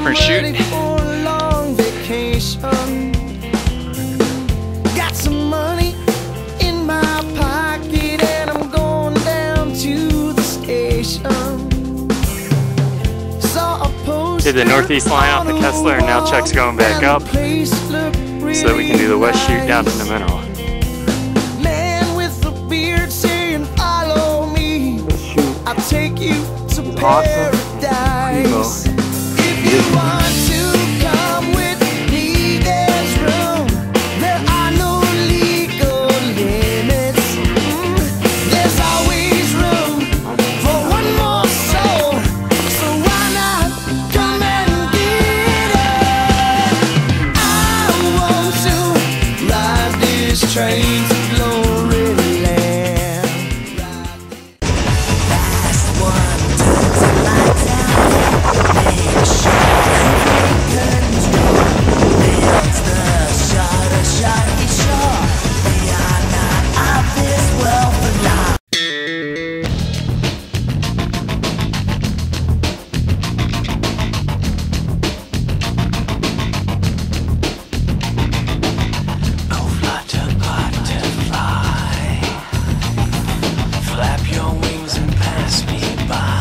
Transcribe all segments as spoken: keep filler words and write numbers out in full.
different shoot. Got some money in my pocket and I'm going down to the station. Saw a poster. Did the northeast line off the Kessler, and now Chuck's going back up so that we can do the west shoot down to the mineral. Man with a beard saying follow me. I'll take you to paradise. If you want to come with me, there's room. There are no legal limits. Mm, there's always room for one more soul. So why not come and get it? I want to ride this train to glory land. Last one turns the lights out. Make sure builds the shot, a shot, it's sure we are not of this world for long. Oh, flutter, butterfly, flap your wings and pass me by.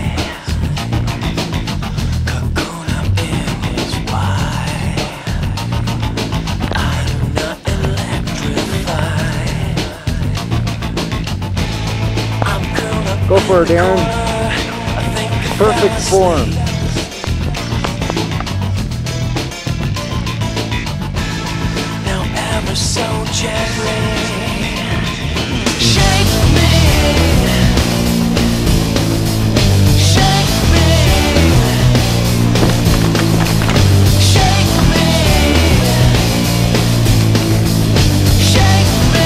Cocoon up in his wide. I'm not electrified. I'm gonna Go for it, Darren. I think Perfect form. now ever so gently. Shake me. Shake me. Shake me. Shake me.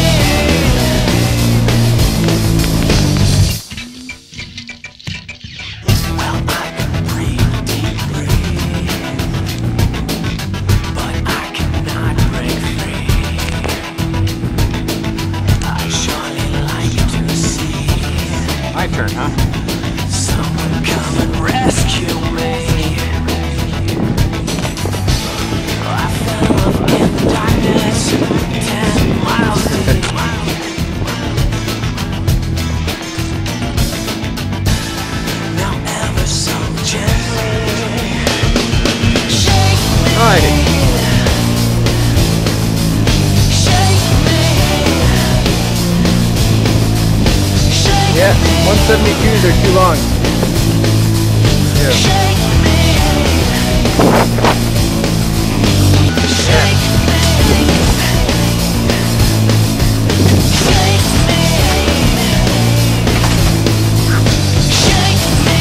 Well, I can breathe deep, breathe, but I cannot break free. I surely like to see My turn, huh? someone come and rescue me. I fell off in the darkness, ten miles deep. Now ever so gently, shake me, Alrighty. shake me, shake Yeah, one seventy-twos are too long. Yeah. shake me, shake me, shake me, shake me,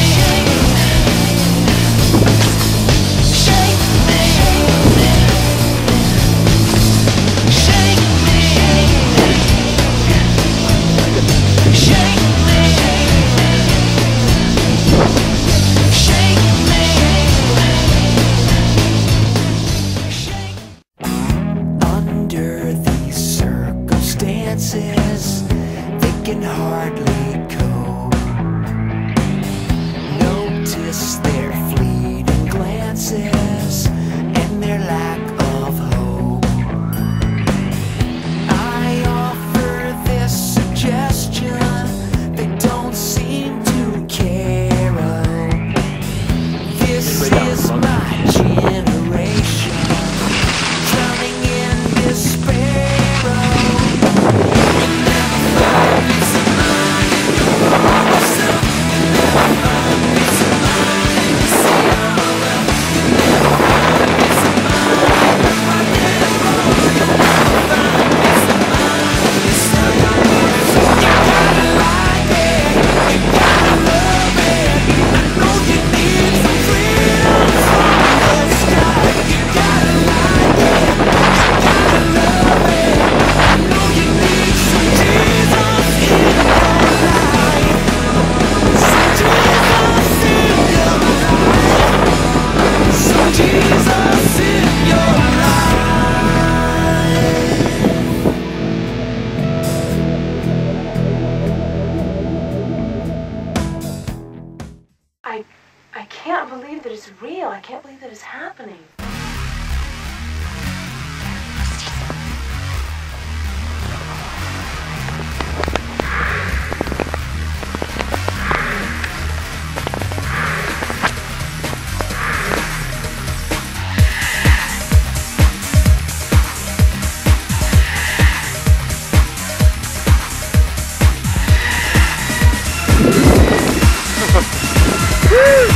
shake me, shake me, shake me, shake me. Under these circumstances, they can hardly cope. Notice their fleeting glances and their lack of hope. I offer this suggestion they don't seem to care of. This is my generation, drowning in despair. We'll never find peace of mind. is real. I can't believe that it's happening. Woo!